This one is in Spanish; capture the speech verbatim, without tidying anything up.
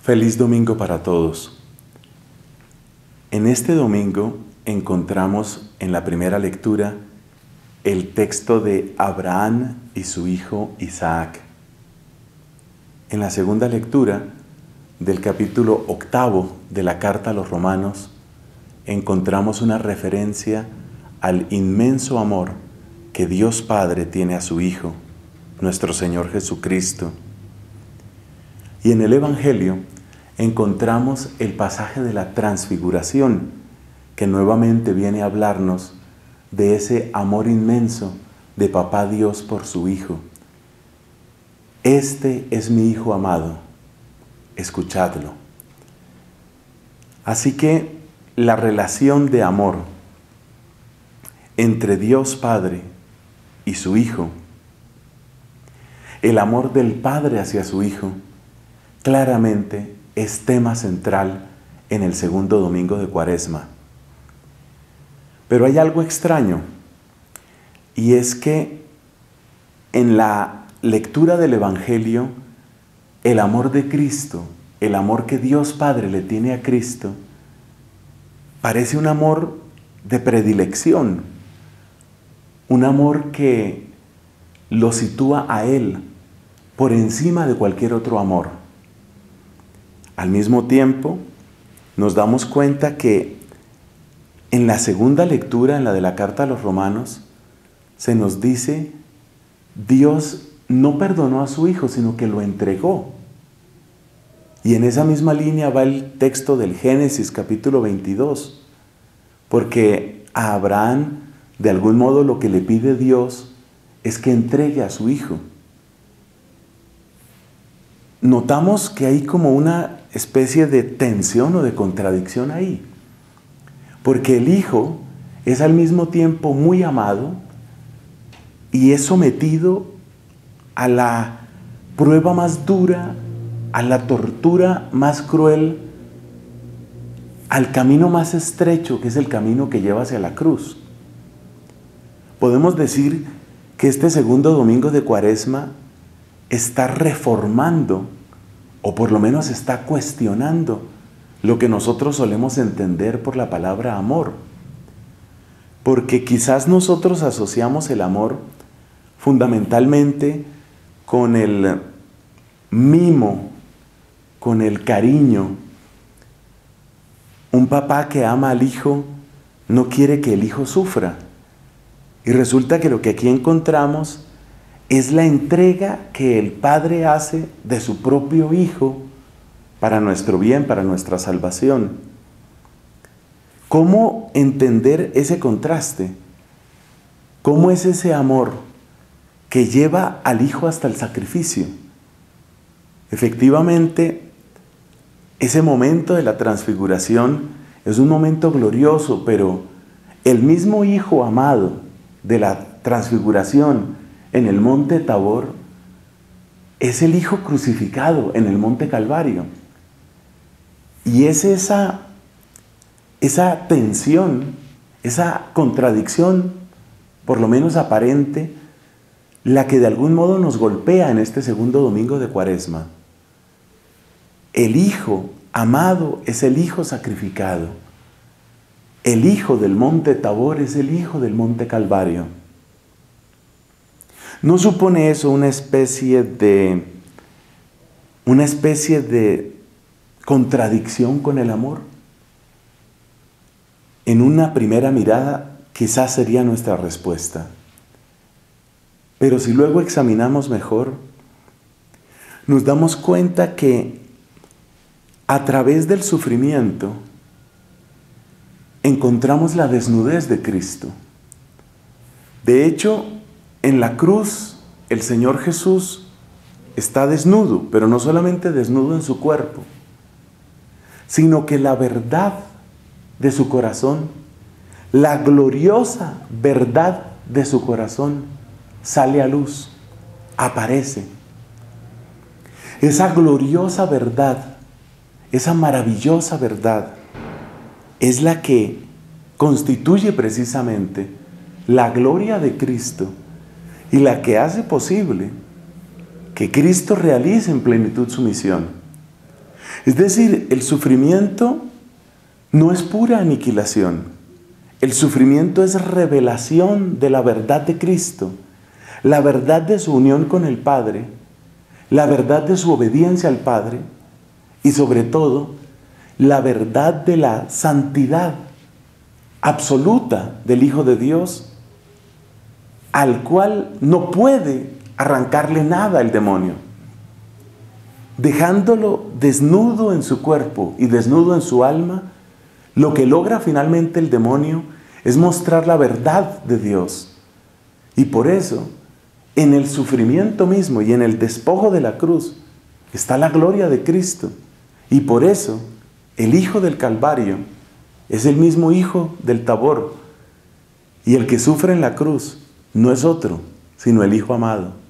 Feliz domingo para todos. En este domingo encontramos en la primera lectura el texto de Abraham y su hijo Isaac. En la segunda lectura del capítulo octavo de la carta a los Romanos encontramos una referencia al inmenso amor que Dios Padre tiene a su Hijo, nuestro Señor Jesucristo. Y en el Evangelio encontramos el pasaje de la transfiguración, que nuevamente viene a hablarnos de ese amor inmenso de Papá Dios por su Hijo. Este es mi Hijo amado, escuchadlo. Así que la relación de amor entre Dios Padre y su Hijo, el amor del Padre hacia su Hijo, claramente es tema central en el segundo domingo de Cuaresma. Pero hay algo extraño, y es que en la lectura del Evangelio, el amor de Cristo, el amor que Dios Padre le tiene a Cristo, parece un amor de predilección, un amor que lo sitúa a Él por encima de cualquier otro amor. Al mismo tiempo, nos damos cuenta que en la segunda lectura, en la de la carta a los Romanos, se nos dice, Dios no perdonó a su Hijo, sino que lo entregó. Y en esa misma línea va el texto del Génesis capítulo veintidós, porque a Abraham, de algún modo, lo que le pide Dios es que entregue a su Hijo. Notamos que hay como una especie de tensión o de contradicción ahí, porque el Hijo es al mismo tiempo muy amado y es sometido a la prueba más dura, a la tortura más cruel, al camino más estrecho, que es el camino que lleva hacia la cruz. Podemos decir que este segundo domingo de Cuaresma está reformando, o por lo menos está cuestionando, lo que nosotros solemos entender por la palabra amor. Porque quizás nosotros asociamos el amor fundamentalmente con el mimo, con el cariño. Un papá que ama al hijo no quiere que el hijo sufra. Y resulta que lo que aquí encontramos es la entrega que el Padre hace de su propio Hijo para nuestro bien, para nuestra salvación. ¿Cómo entender ese contraste? ¿Cómo es ese amor que lleva al Hijo hasta el sacrificio? Efectivamente, ese momento de la transfiguración es un momento glorioso, pero el mismo Hijo amado de la transfiguración en el monte Tabor es el Hijo crucificado en el monte Calvario. Y es esa, esa tensión, esa contradicción, por lo menos aparente, la que de algún modo nos golpea en este segundo domingo de Cuaresma. El Hijo amado es el Hijo sacrificado. El Hijo del monte Tabor es el Hijo del monte Calvario. ¿No supone eso una especie de, una especie de contradicción con el amor? En una primera mirada quizás sería nuestra respuesta. Pero si luego examinamos mejor, nos damos cuenta que a través del sufrimiento encontramos la desnudez de Cristo. De hecho, en la cruz, el Señor Jesús está desnudo, pero no solamente desnudo en su cuerpo, sino que la verdad de su corazón, la gloriosa verdad de su corazón, sale a luz, aparece. Esa gloriosa verdad, esa maravillosa verdad, es la que constituye precisamente la gloria de Cristo y la que hace posible que Cristo realice en plenitud su misión. Es decir, el sufrimiento no es pura aniquilación. El sufrimiento es revelación de la verdad de Cristo, la verdad de su unión con el Padre, la verdad de su obediencia al Padre y sobre todo la verdad de la santidad absoluta del Hijo de Dios, al cual no puede arrancarle nada el demonio. Dejándolo desnudo en su cuerpo y desnudo en su alma, lo que logra finalmente el demonio es mostrar la verdad de Dios. Y por eso, en el sufrimiento mismo y en el despojo de la cruz, está la gloria de Cristo. Y por eso, el Hijo del Calvario es el mismo Hijo del Tabor. Y el que sufre en la cruz no es otro, sino el Hijo amado.